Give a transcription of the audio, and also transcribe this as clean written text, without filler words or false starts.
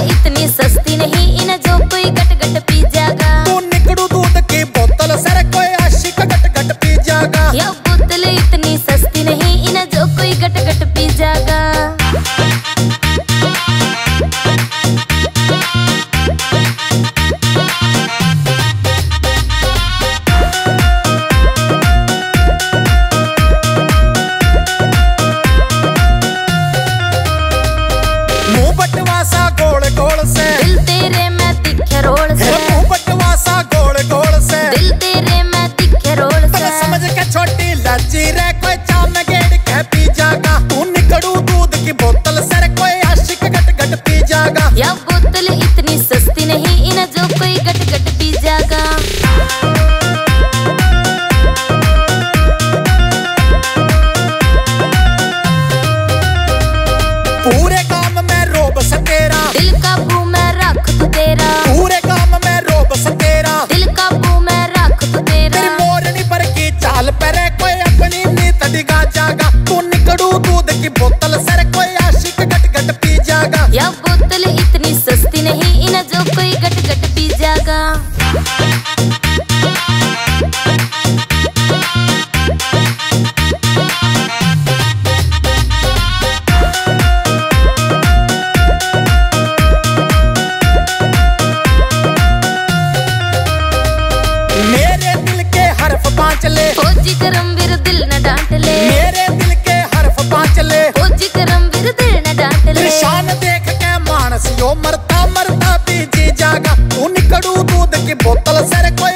इतनी सस्ती नहीं, इन जो कोई गट गट पी जाएगा। तू निकड़ू दूध की बोतल सर कोई आशिक गट गट पी जाएगा। यह बोतल इतनी सस्ती नहीं, इन जो कोई गट गट पी जाएगा। मुंह बटवासा गोल गोल से, दिल तेरे मैं दिखे रोल से। मुंह बटवासा गोल गोल से, दिल तेरे मैं दिखे रोल से। समझ के छोटी लाची रे कोई चाम गेड़ के पी जाएगा। तू निकड़ू दूध की बोतल सर कोई आशिक गट गट पी जाएगा। यह बोतल इतनी सस्ती नहीं, इन जो कोई गट गट पी जाएगा। पूरे काम में रोब सतेरा, दिल काबू में रख तू तेरा। पूरे काम में रोब सतेरा, दिल काबू में रख तू तेरा। तेरी मोरनी पर की चाल पर कोई अपनी नीत डिगा जाएगा। तू निकड़ू दूध की बोतल सर कोई आशिक गट गट पी जाएगा। यह बोतल इतनी सस्ती नहीं, इन जो कोई गट गट पी जाएगा। मेरे दिल के हर्फ पांच ले, फौजी करम वीर दिल न डांट ले। मेरे दिल के हर्फ पांच ले, फौजी करम वीर दिल न डांट ले। निशान देख के मानस यो मरता मरता भी जी जाएगा। तू निकड़ू दूध की बोतल सर कोई